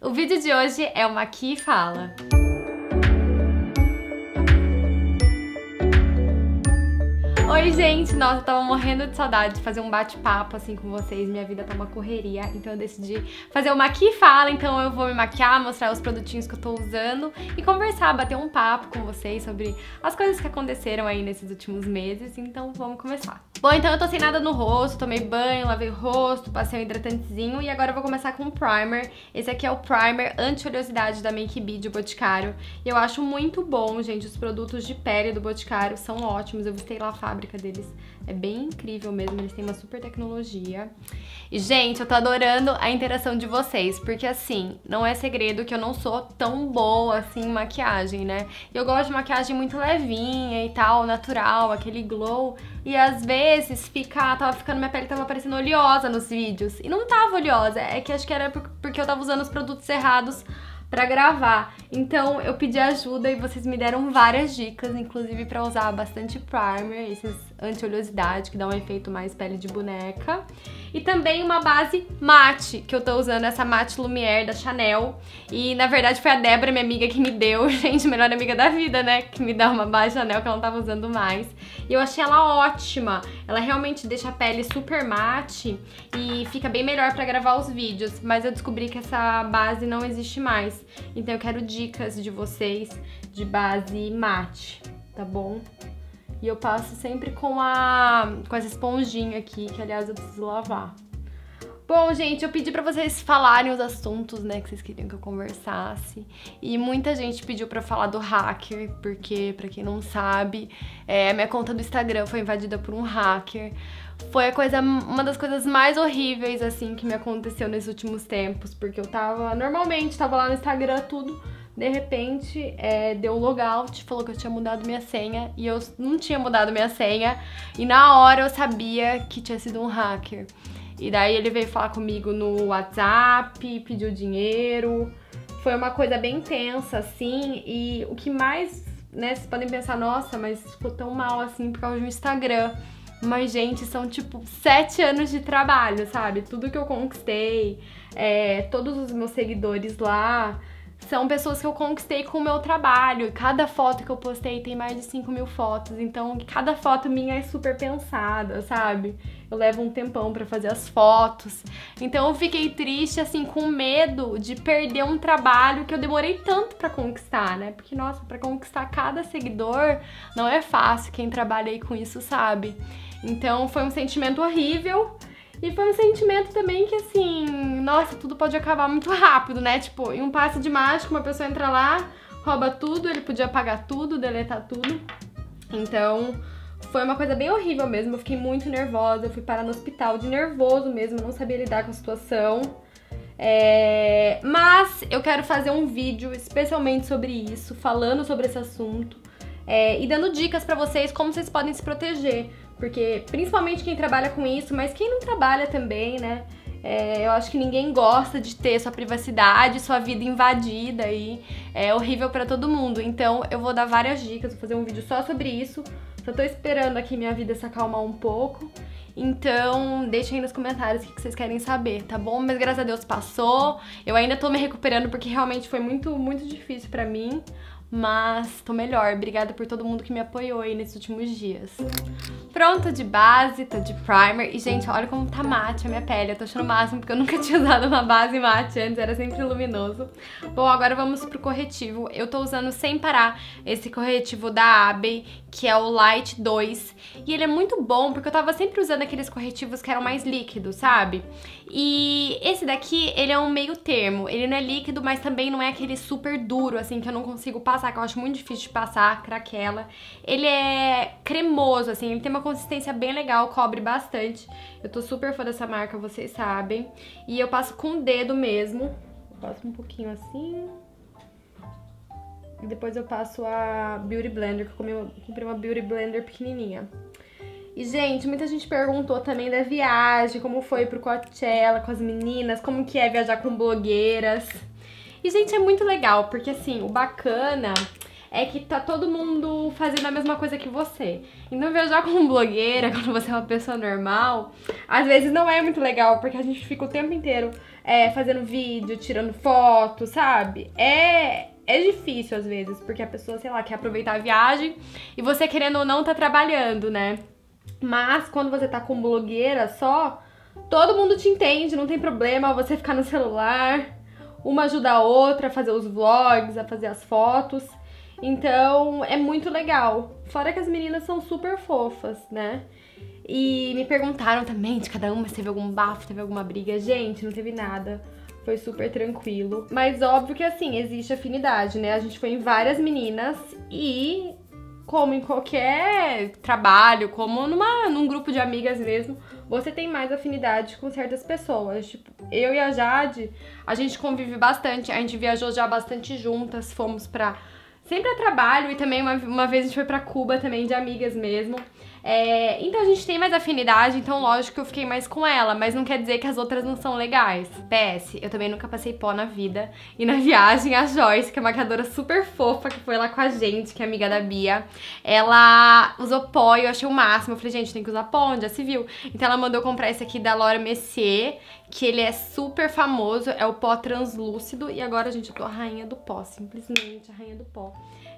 O vídeo de hoje é uma Aqui e Fala. Oi, gente! Nossa, eu tava morrendo de saudade de fazer um bate-papo assim com vocês. Minha vida tá uma correria, então eu decidi fazer uma Aqui e Fala. Então eu vou me maquiar, mostrar os produtinhos que eu tô usando e conversar, bater um papo com vocês sobre as coisas que aconteceram aí nesses últimos meses. Então vamos começar. Bom, então eu tô sem nada no rosto, tomei banho, lavei o rosto, passei um hidratantezinho e agora eu vou começar com um primer. Esse aqui é o primer anti-oleosidade da Make Be do Boticário. E eu acho muito bom, gente, os produtos de pele do Boticário são ótimos. Eu visitei lá a fábrica deles, é bem incrível mesmo, eles têm uma super tecnologia. E, gente, eu tô adorando a interação de vocês, porque assim, não é segredo que eu não sou tão boa assim em maquiagem, né? Eu gosto de maquiagem muito levinha e tal, natural, aquele glow. E às vezes minha pele tava parecendo oleosa nos vídeos. E não tava oleosa, é que acho que era porque eu tava usando os produtos errados pra gravar. Então eu pedi ajuda e vocês me deram várias dicas, inclusive pra usar bastante primer, esses anti-oleosidade, que dá um efeito mais pele de boneca. E também uma base mate, que eu tô usando essa Mate Lumière da Chanel. E na verdade foi a Débora, minha amiga, que me deu, gente, melhor amiga da vida, né? Que me dá uma base Chanel que ela não tava usando mais. E eu achei ela ótima. Ela realmente deixa a pele super mate e fica bem melhor pra gravar os vídeos. Mas eu descobri que essa base não existe mais. Então eu quero dicas de vocês de base mate, tá bom? E eu passo sempre com essa esponjinha aqui, que aliás eu preciso lavar. Bom, gente, eu pedi pra vocês falarem os assuntos, né, que vocês queriam que eu conversasse. E muita gente pediu pra falar do hacker, porque, pra quem não sabe, a minha conta do Instagram foi invadida por um hacker. Foi uma das coisas mais horríveis, assim, que me aconteceu nesses últimos tempos, porque eu normalmente tava lá no Instagram, tudo. De repente, deu um logout, falou que eu tinha mudado minha senha e eu não tinha mudado minha senha. E na hora eu sabia que tinha sido um hacker. E daí ele veio falar comigo no WhatsApp, pediu dinheiro. Foi uma coisa bem tensa, assim. E o que mais, né, vocês podem pensar, nossa, mas ficou tão mal assim por causa do Instagram. Mas, gente, são tipo 7 anos de trabalho, sabe? Tudo que eu conquistei, todos os meus seguidores lá são pessoas que eu conquistei com o meu trabalho. Cada foto que eu postei tem mais de 5.000 fotos, então cada foto minha é super pensada, sabe? Eu levo um tempão pra fazer as fotos. Então eu fiquei triste, assim, com medo de perder um trabalho que eu demorei tanto pra conquistar, né? Porque, nossa, pra conquistar cada seguidor não é fácil, quem trabalha aí com isso sabe. Então foi um sentimento horrível. E foi um sentimento também que, assim, nossa, tudo pode acabar muito rápido, né? Tipo, em um passe de mágica, uma pessoa entra lá, rouba tudo, ele podia apagar tudo, deletar tudo. Então, foi uma coisa bem horrível mesmo, eu fiquei muito nervosa, eu fui parar no hospital de nervoso mesmo, eu não sabia lidar com a situação. Mas eu quero fazer um vídeo especialmente sobre isso, falando sobre esse assunto. E dando dicas pra vocês como vocês podem se proteger. Porque, principalmente quem trabalha com isso, mas quem não trabalha também, né? Eu acho que ninguém gosta de ter sua privacidade, sua vida invadida e é horrível pra todo mundo. Então eu vou dar várias dicas, vou fazer um vídeo só sobre isso. Só tô esperando aqui minha vida se acalmar um pouco. Então deixem aí nos comentários o que vocês querem saber, tá bom? Mas graças a Deus passou. Eu ainda tô me recuperando porque realmente foi muito, muito difícil pra mim. Mas tô melhor, obrigada por todo mundo que me apoiou aí nesses últimos dias. Pronto, de base, tô de primer. E, gente, olha como tá mate a minha pele. Eu tô achando o máximo, porque eu nunca tinha usado uma base mate antes, era sempre luminoso. Bom, agora vamos pro corretivo. Eu tô usando sem parar esse corretivo da Abbey, que é o Light 2. E ele é muito bom, porque eu tava sempre usando aqueles corretivos que eram mais líquidos, sabe? E esse daqui, ele é um meio termo. Ele não é líquido, mas também não é aquele super duro, assim, que eu não consigo passar, que eu acho muito difícil de passar, craquela. Ele é cremoso, assim, ele tem uma consistência bem legal, cobre bastante. Eu tô super fã dessa marca, vocês sabem. E eu passo com o dedo mesmo. Eu passo um pouquinho assim. E depois eu passo a Beauty Blender, que eu comprei uma Beauty Blender pequenininha. E, gente, muita gente perguntou também da viagem, como foi pro Coachella com as meninas, como que é viajar com blogueiras. E, gente, é muito legal, porque, assim, o bacana é que tá todo mundo fazendo a mesma coisa que você. Então viajar como blogueira, quando você é uma pessoa normal, às vezes não é muito legal, porque a gente fica o tempo inteiro fazendo vídeo, tirando foto, sabe? É difícil às vezes, porque a pessoa, sei lá, quer aproveitar a viagem e você, querendo ou não, tá trabalhando, né? Mas quando você tá com blogueira só, todo mundo te entende, não tem problema você ficar no celular, uma ajuda a outra a fazer os vlogs, a fazer as fotos. Então é muito legal. Fora que as meninas são super fofas, né? E me perguntaram também de cada uma se teve algum bafo, teve alguma briga. Gente, não teve nada. Foi super tranquilo. Mas óbvio que assim, existe afinidade, né? A gente foi em várias meninas e, como em qualquer trabalho, como num grupo de amigas mesmo, você tem mais afinidade com certas pessoas. Tipo, eu e a Jade, a gente convive bastante, a gente viajou já bastante juntas, fomos sempre a trabalho e também uma vez a gente foi pra Cuba também, de amigas mesmo. Então a gente tem mais afinidade, então lógico que eu fiquei mais com ela, mas não quer dizer que as outras não são legais. PS, eu também nunca passei pó na vida. E na viagem, a Joyce, que é uma maquiadora super fofa, que foi lá com a gente, que é amiga da Bia, ela usou pó e eu achei o máximo. Eu falei, gente, tem que usar pó, onde já se viu. Então ela mandou comprar esse aqui da Laura Mercier, que ele é super famoso, é o pó translúcido. E agora, gente, eu tô a rainha do pó, simplesmente a rainha do pó.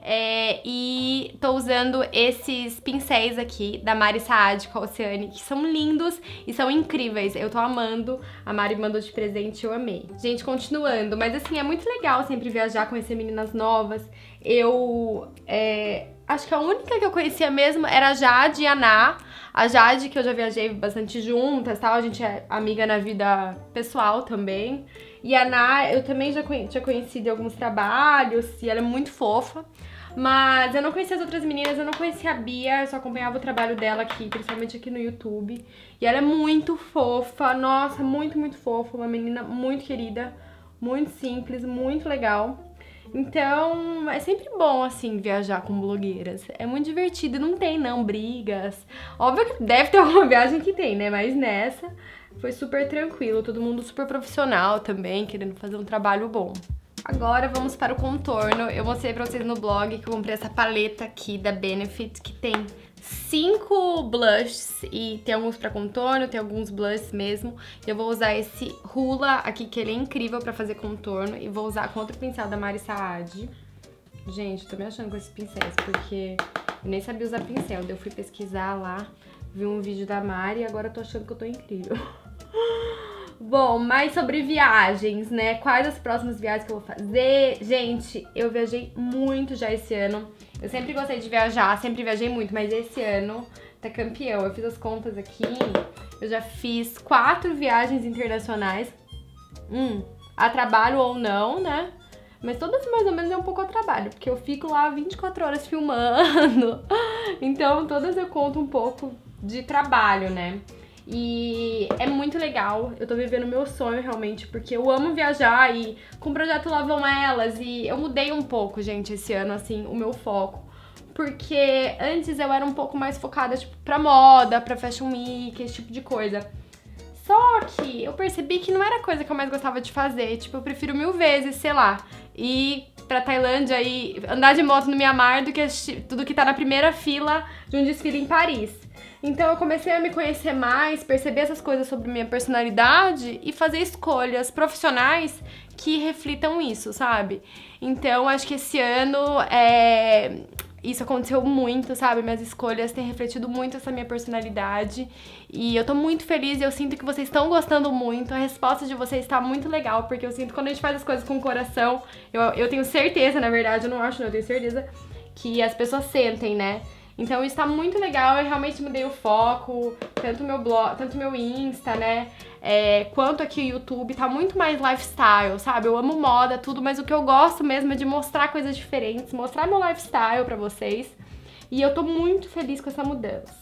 E tô usando esses pincéis aqui da Mari Saad com a Oceane, que são lindos e são incríveis. Eu tô amando, a Mari mandou de presente, eu amei. Gente, continuando, mas assim, é muito legal sempre viajar, conhecer meninas novas. Eu acho que a única que eu conhecia mesmo era a Jade e a Ná. A Jade, que eu já viajei bastante juntas, tal, a gente é amiga na vida pessoal também. E a Ná, eu também já tinha conhecido em alguns trabalhos, e ela é muito fofa. Mas eu não conhecia as outras meninas, eu não conhecia a Bia, eu só acompanhava o trabalho dela aqui, principalmente aqui no YouTube. E ela é muito fofa, nossa, muito, muito fofa, uma menina muito querida, muito simples, muito legal. Então, é sempre bom, assim, viajar com blogueiras. É muito divertido, não tem, não, brigas. Óbvio que deve ter alguma viagem que tem, né? Mas nessa foi super tranquilo, todo mundo super profissional também, querendo fazer um trabalho bom. Agora vamos para o contorno. Eu mostrei pra vocês no blog que eu comprei essa paleta aqui da Benefit, que tem 5 blushes e tem alguns pra contorno, tem alguns blushes mesmo. Eu vou usar esse Hula aqui, que ele é incrível pra fazer contorno, e vou usar com outro pincel da Mari Saad. Gente, eu tô me achando com esses pincéis, porque eu nem sabia usar pincel. Daí eu fui pesquisar lá, vi um vídeo da Mari e agora eu tô achando que eu tô incrível. Bom, mais sobre viagens, né? Quais as próximas viagens que eu vou fazer? Gente, eu viajei muito já esse ano. Eu sempre gostei de viajar, sempre viajei muito, mas esse ano tá campeão. Eu fiz as contas aqui, eu já fiz 4 viagens internacionais. A trabalho ou não, né? Mas todas mais ou menos é um pouco a trabalho, porque eu fico lá 24 horas filmando. Então todas eu conto um pouco de trabalho, né? E é muito legal, eu tô vivendo meu sonho realmente, porque eu amo viajar e com o projeto Lá Vão Elas, e eu mudei um pouco, gente, esse ano, assim, o meu foco. Porque antes eu era um pouco mais focada, tipo, pra moda, pra Fashion Week, esse tipo de coisa. Só que eu percebi que não era a coisa que eu mais gostava de fazer, tipo, eu prefiro 1000 vezes, sei lá, ir pra Tailândia e andar de moto no Mianmar do que tudo que tá na primeira fila de um desfile em Paris. Então eu comecei a me conhecer mais, perceber essas coisas sobre minha personalidade e fazer escolhas profissionais que reflitam isso, sabe? Então acho que esse ano isso aconteceu muito, sabe? Minhas escolhas têm refletido muito essa minha personalidade e eu tô muito feliz e eu sinto que vocês estão gostando muito. A resposta de vocês tá muito legal, porque eu sinto que quando a gente faz as coisas com o coração, eu tenho certeza, na verdade, eu não acho, não, eu tenho certeza que as pessoas sentem, né? Então isso tá muito legal, eu realmente mudei o foco, tanto meu blog, tanto meu Insta, né, quanto aqui o YouTube, tá muito mais lifestyle, sabe? Eu amo moda, tudo, mas o que eu gosto mesmo é de mostrar coisas diferentes, mostrar meu lifestyle pra vocês. E eu tô muito feliz com essa mudança.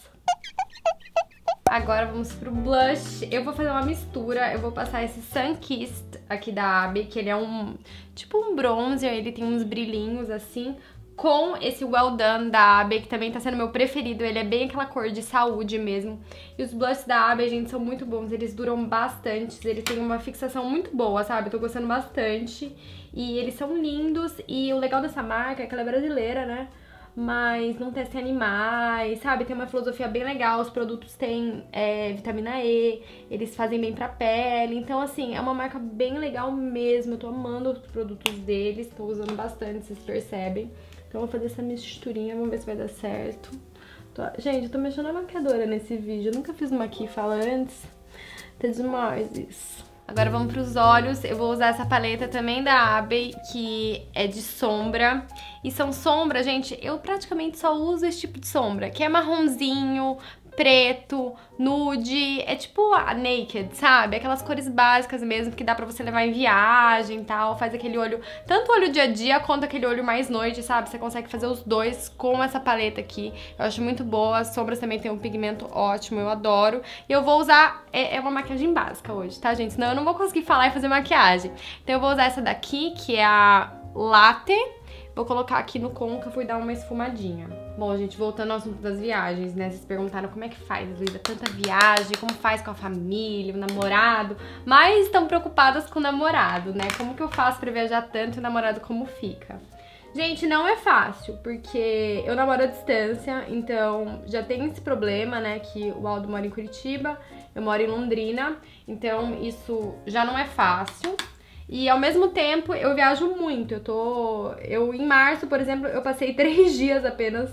Agora vamos pro blush. Eu vou fazer uma mistura, eu vou passar esse Sunkissed aqui da Abby, que ele é tipo um bronzer, ele tem uns brilhinhos assim, com esse Well Done da Abby, que também tá sendo meu preferido. Ele é bem aquela cor de saúde mesmo. E os blushes da Abby, gente, são muito bons. Eles duram bastante. Eles têm uma fixação muito boa, sabe? Eu tô gostando bastante. E eles são lindos. E o legal dessa marca é que ela é brasileira, né? mas não testa em animais, sabe? Tem uma filosofia bem legal, os produtos têm vitamina E, eles fazem bem pra pele. Então, assim, é uma marca bem legal mesmo. Eu tô amando os produtos deles, tô usando bastante, vocês percebem. Então, eu vou fazer essa misturinha, vamos ver se vai dar certo. Gente, eu tô mexendo na maquiadora nesse vídeo. Eu nunca fiz uma aqui fala antes. Tá demais isso. Agora vamos pros olhos. Eu vou usar essa paleta também da Abbey, que é de sombra. E são sombras, gente, eu praticamente só uso esse tipo de sombra, que é marronzinho, preto, nude, é tipo a Naked, sabe? Aquelas cores básicas mesmo, que dá pra você levar em viagem e tal, faz aquele olho, tanto o olho dia a dia quanto aquele olho mais noite, sabe? Você consegue fazer os dois com essa paleta aqui, eu acho muito boa, as sombras também tem um pigmento ótimo, eu adoro. E eu vou usar, é uma maquiagem básica hoje, tá, gente? Senão eu não vou conseguir falar e fazer maquiagem. Então eu vou usar essa daqui, que é a Latte. Vou colocar aqui no côncavo e dar uma esfumadinha. Bom, gente, voltando ao assunto das viagens, né? Vocês perguntaram como é que faz, Luísa, tanta viagem, como faz com a família, o namorado, mas estão preocupadas com o namorado, né? Como que eu faço pra viajar tanto e o namorado como fica? Gente, não é fácil, porque eu namoro à distância, então já tem esse problema, né? Que o Aldo mora em Curitiba, eu moro em Londrina, então isso já não é fácil. E ao mesmo tempo eu viajo muito, eu em março, por exemplo, eu passei 3 dias apenas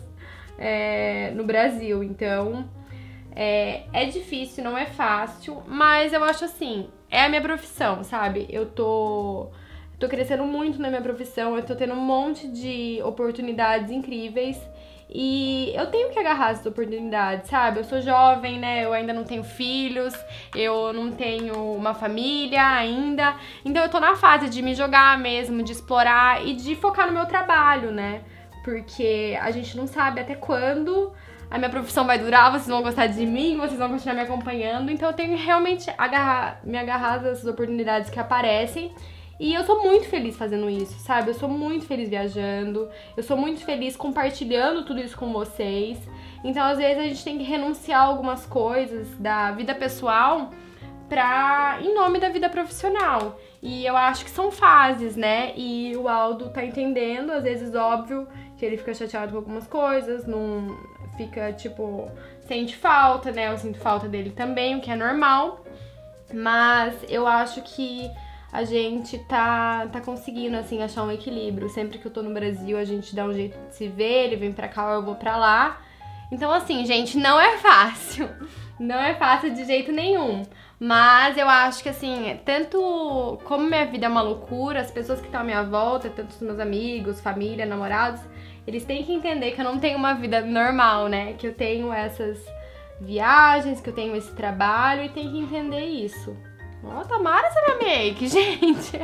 no Brasil, então é difícil, não é fácil, mas eu acho assim, é a minha profissão, sabe? Eu tô crescendo muito na minha profissão, eu tô tendo um monte de oportunidades incríveis. E eu tenho que agarrar essas oportunidades, sabe? Eu sou jovem, né? Eu ainda não tenho filhos, eu não tenho uma família ainda. Então eu tô na fase de me jogar mesmo, de explorar e de focar no meu trabalho, né? Porque a gente não sabe até quando a minha profissão vai durar, vocês vão gostar de mim, vocês vão continuar me acompanhando. Então eu tenho que realmente me agarrar dessas oportunidades que aparecem. E eu sou muito feliz fazendo isso, sabe? Eu sou muito feliz viajando, eu sou muito feliz compartilhando tudo isso com vocês. Então, às vezes, a gente tem que renunciar a algumas coisas da vida pessoal em nome da vida profissional. E eu acho que são fases, né? E o Aldo tá entendendo, às vezes, óbvio, que ele fica chateado com algumas coisas, não fica, tipo, sente falta, né? Eu sinto falta dele também, o que é normal. Mas eu acho que a gente tá conseguindo, assim, achar um equilíbrio. Sempre que eu tô no Brasil, a gente dá um jeito de se ver, ele vem pra cá ou eu vou pra lá. Então, assim, gente, não é fácil. Não é fácil de jeito nenhum. Mas eu acho que, assim, tanto como minha vida é uma loucura, as pessoas que estão à minha volta, tanto os meus amigos, família, namorados, eles têm que entender que eu não tenho uma vida normal, né? Que eu tenho essas viagens, que eu tenho esse trabalho e tem que entender isso. Ó, tá mara essa minha make, gente.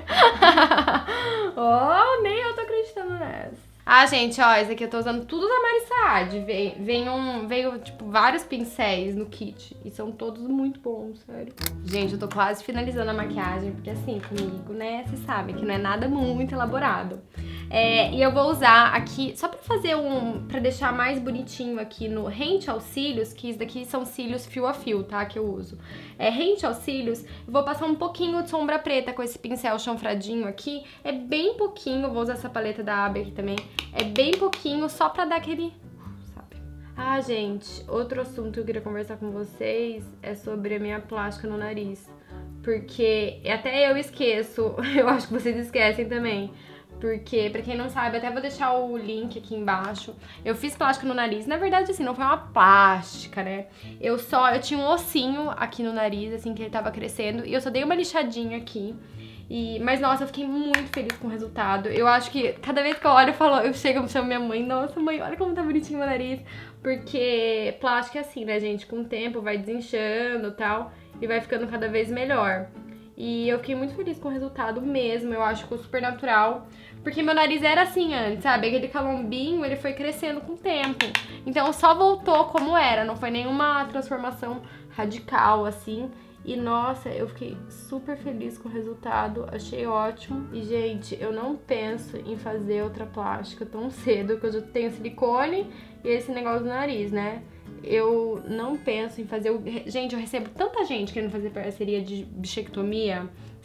Ó, nem eu tô acreditando nessa. Ah, gente, ó, esse aqui eu tô usando tudo da Mari Saad. Veio, tipo, vários pincéis no kit. E são todos muito bons, sério. Gente, eu tô quase finalizando a maquiagem, porque assim, comigo, né, vocês sabem que não é nada muito elaborado. E eu vou usar aqui, só pra fazer pra deixar mais bonitinho aqui no rente aos cílios, que isso daqui são cílios fio a fio, tá, que eu uso. Rente aos cílios, eu vou passar um pouquinho de sombra preta com esse pincel chanfradinho aqui. É bem pouquinho, vou usar essa paleta da Abbey aqui também. É bem pouquinho, só pra dar aquele... sabe? Ah, gente, outro assunto que eu queria conversar com vocês é sobre a minha plástica no nariz. Porque até eu esqueço, eu acho que vocês esquecem também. Porque, pra quem não sabe, até vou deixar o link aqui embaixo. Eu fiz plástica no nariz, na verdade, assim, não foi uma plástica, né? Eu tinha um ossinho aqui no nariz, assim, que ele tava crescendo. E eu só dei uma lixadinha aqui. Mas, nossa, eu fiquei muito feliz com o resultado. Eu acho que cada vez que eu olho, eu chego e chamo minha mãe, nossa, mãe, olha como tá bonitinho o meu nariz. Porque plástica é assim, né, gente? Com o tempo vai desinchando e tal, e vai ficando cada vez melhor. E eu fiquei muito feliz com o resultado mesmo, eu acho que ficou super natural. Porque meu nariz era assim antes, sabe? Aquele calombinho, ele foi crescendo com o tempo. Então só voltou como era, não foi nenhuma transformação radical, assim. E, nossa, eu fiquei super feliz com o resultado, achei ótimo. E, gente, eu não penso em fazer outra plástica tão cedo, porque eu já tenho silicone e esse negócio do nariz, né? Eu não penso em fazer... Gente, eu recebo tanta gente querendo fazer parceria de bichectomia.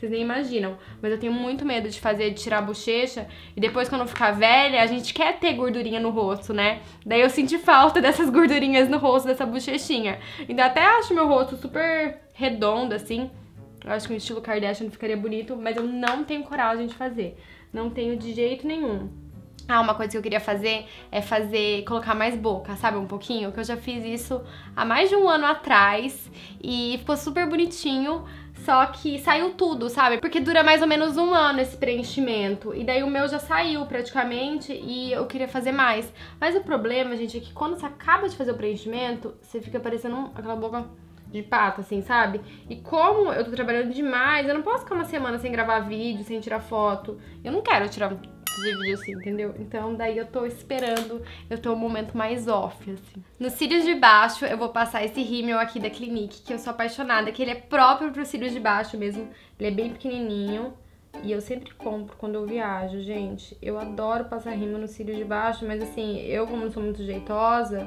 vocês nem imaginam. Mas eu tenho muito medo de fazer, de tirar a bochecha. E depois, quando ficar velha, a gente quer ter gordurinha no rosto, né? Daí eu senti falta dessas gordurinhas no rosto, dessa bochechinha. Então até acho meu rosto super redondo, assim. Eu acho que o estilo Kardashian ficaria bonito, mas eu não tenho coragem de fazer. Não tenho de jeito nenhum. Ah, uma coisa que eu queria fazer é colocar mais boca, sabe, um pouquinho? Que eu já fiz isso há mais de um ano atrás e ficou super bonitinho, só que saiu tudo, sabe? Porque dura mais ou menos um ano esse preenchimento. E daí o meu já saiu praticamente e eu queria fazer mais. Mas o problema, gente, é que quando você acaba de fazer o preenchimento, você fica parecendo aquela boca de pato, assim, sabe? E como eu tô trabalhando demais, eu não posso ficar uma semana sem gravar vídeo, sem tirar foto. Eu não quero tirar vídeo assim, entendeu? Então daí eu tô esperando eu ter um momento mais off, assim. Nos cílios de baixo eu vou passar esse rímel aqui da Clinique, que eu sou apaixonada, que ele é próprio pros cílios de baixo mesmo. Ele é bem pequenininho e eu sempre compro quando eu viajo, gente. Eu adoro passar rímel nos cílios de baixo, mas assim, eu como não sou muito jeitosa,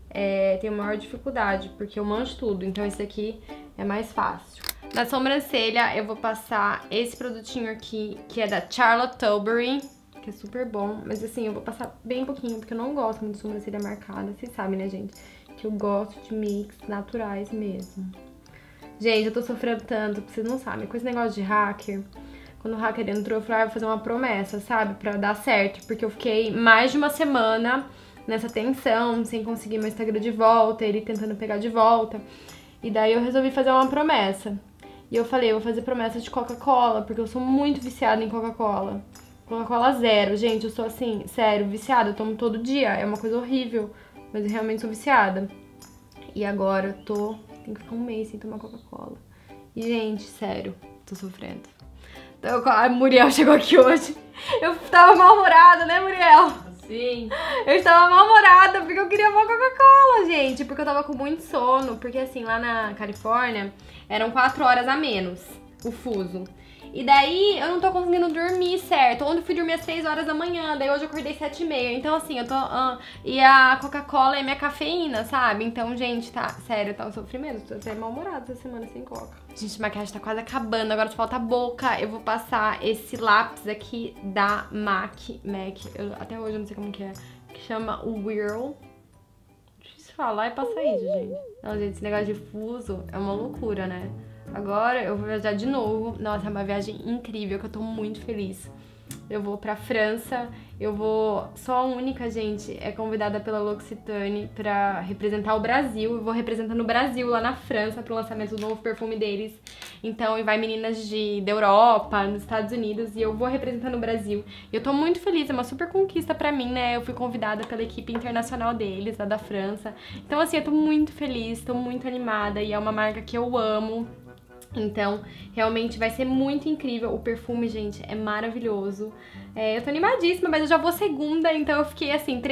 tenho maior dificuldade, porque eu manjo tudo, então esse aqui é mais fácil. Na sobrancelha eu vou passar esse produtinho aqui, que é da Charlotte Tilbury, que é super bom, mas assim, eu vou passar bem pouquinho, porque eu não gosto muito de sobrancelha marcada, vocês sabem, né, gente? Que eu gosto de mix naturais mesmo. Gente, eu tô sofrendo tanto, porque vocês não sabem, com esse negócio de hacker, quando o hacker entrou, eu falei, vou fazer uma promessa, sabe, pra dar certo, porque eu fiquei mais de uma semana nessa tensão, sem conseguir meu Instagram de volta, ele tentando pegar de volta, e daí eu resolvi fazer uma promessa. E eu falei, eu vou fazer promessa de Coca-Cola, porque eu sou muito viciada em Coca-Cola. Coca-Cola zero, gente, eu sou assim, sério, viciada, eu tomo todo dia, é uma coisa horrível, mas eu realmente sou viciada. E agora eu tenho que ficar um mês sem tomar Coca-Cola. E, gente, sério, tô sofrendo. Então, a Muriel chegou aqui hoje, eu tava mal-humorada, né, Muriel? Sim. Eu estava mal-humorada porque eu queria uma Coca-Cola, gente, porque eu tava com muito sono, porque assim, lá na Califórnia, eram 4 horas a menos o fuso. E daí eu não tô conseguindo dormir certo. Ontem eu fui dormir às 6 horas da manhã, daí hoje eu acordei 7h30. Então assim, eu tô... e a Coca-Cola é minha cafeína, sabe? Então, gente, tá... Sério, tá um sofrimento. Tô até mal-humorada essa semana sem Coca. Gente, a maquiagem tá quase acabando. Agora só falta a boca. Eu vou passar esse lápis aqui da MAC. Até hoje eu não sei como que é. Que chama Whirl. Difícil falar e passar isso, gente. Não, gente, esse negócio de fuso é uma loucura, né? Agora eu vou viajar de novo. Nossa, é uma viagem incrível, que eu tô muito feliz. Eu vou pra França, sou a única, gente, convidada pela L'Occitane pra representar o Brasil. Eu vou representando o Brasil lá na França pro lançamento do novo perfume deles. Então, e vai meninas da Europa, nos Estados Unidos, e eu vou representando o Brasil. E eu tô muito feliz, é uma super conquista pra mim, né? Eu fui convidada pela equipe internacional deles, lá da França. Então, assim, eu tô muito feliz, tô muito animada, e é uma marca que eu amo. Então, realmente vai ser muito incrível. O perfume, gente, é maravilhoso. Eu tô animadíssima, mas eu já vou segunda, então eu fiquei, assim,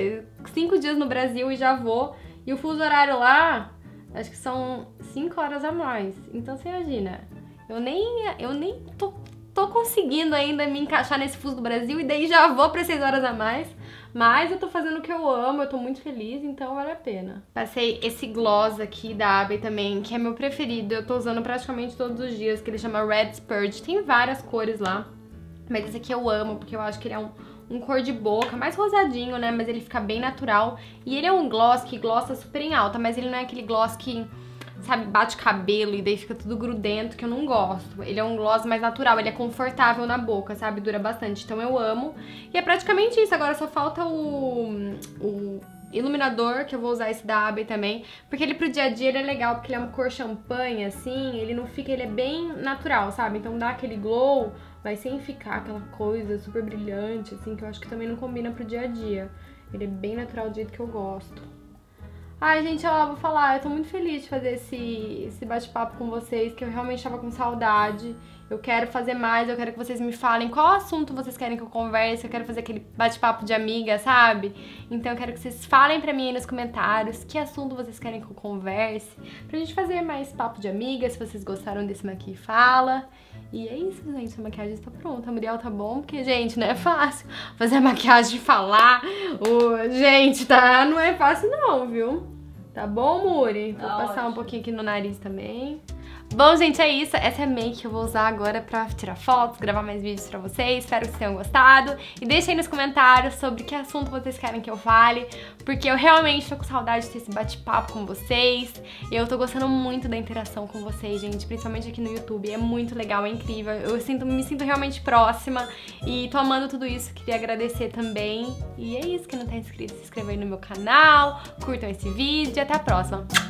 5 dias no Brasil e já vou. E o fuso horário lá, acho que são 5 horas a mais. Então, você imagina, eu nem tô conseguindo ainda me encaixar nesse fuso do Brasil e daí já vou pra 6 horas a mais. Mas eu tô fazendo o que eu amo, eu tô muito feliz, então vale a pena. Passei esse gloss aqui da Abbey também, que é meu preferido. Eu tô usando praticamente todos os dias, que ele chama Red Spurge. Tem várias cores lá, mas esse aqui eu amo, porque eu acho que ele é um cor de boca, mais rosadinho, né? Mas ele fica bem natural. E ele é um gloss que glossa super em alta, mas ele não é aquele gloss que... sabe, bate cabelo e daí fica tudo grudento, que eu não gosto. Ele é um gloss mais natural, ele é confortável na boca, sabe? Dura bastante, então eu amo. E é praticamente isso, agora só falta o iluminador, que eu vou usar esse da Abbey também, porque ele pro dia a dia ele é legal, porque ele é uma cor champanhe, assim, ele não fica, ele é bem natural, sabe? Então dá aquele glow, mas sem ficar aquela coisa super brilhante, assim, que eu acho que também não combina pro dia a dia. Ele é bem natural do jeito que eu gosto. Ai, gente, ó, vou falar, eu tô muito feliz de fazer esse bate-papo com vocês, que eu realmente tava com saudade. Eu quero fazer mais, eu quero que vocês me falem qual assunto vocês querem que eu converse, eu quero fazer aquele bate-papo de amiga, sabe? Então eu quero que vocês falem pra mim aí nos comentários que assunto vocês querem que eu converse, pra gente fazer mais papo de amiga, se vocês gostaram desse Maqui Fala. E é isso, gente, a maquiagem está pronta. A Muriel tá bom, porque, gente, não é fácil fazer a maquiagem e falar. Gente, não é fácil não, viu? Tá bom, Muri? Vou passar um pouquinho aqui no nariz também. Bom, gente, é isso. Essa é a make que eu vou usar agora pra tirar fotos, gravar mais vídeos pra vocês. Espero que vocês tenham gostado. E deixem aí nos comentários sobre que assunto vocês querem que eu fale, porque eu realmente tô com saudade de ter esse bate-papo com vocês. E eu tô gostando muito da interação com vocês, gente, principalmente aqui no YouTube. É muito legal, é incrível. Eu me sinto realmente próxima e tô amando tudo isso. Queria agradecer também. E é isso, quem não tá inscrito, se inscreva aí no meu canal, curtam esse vídeo e até a próxima.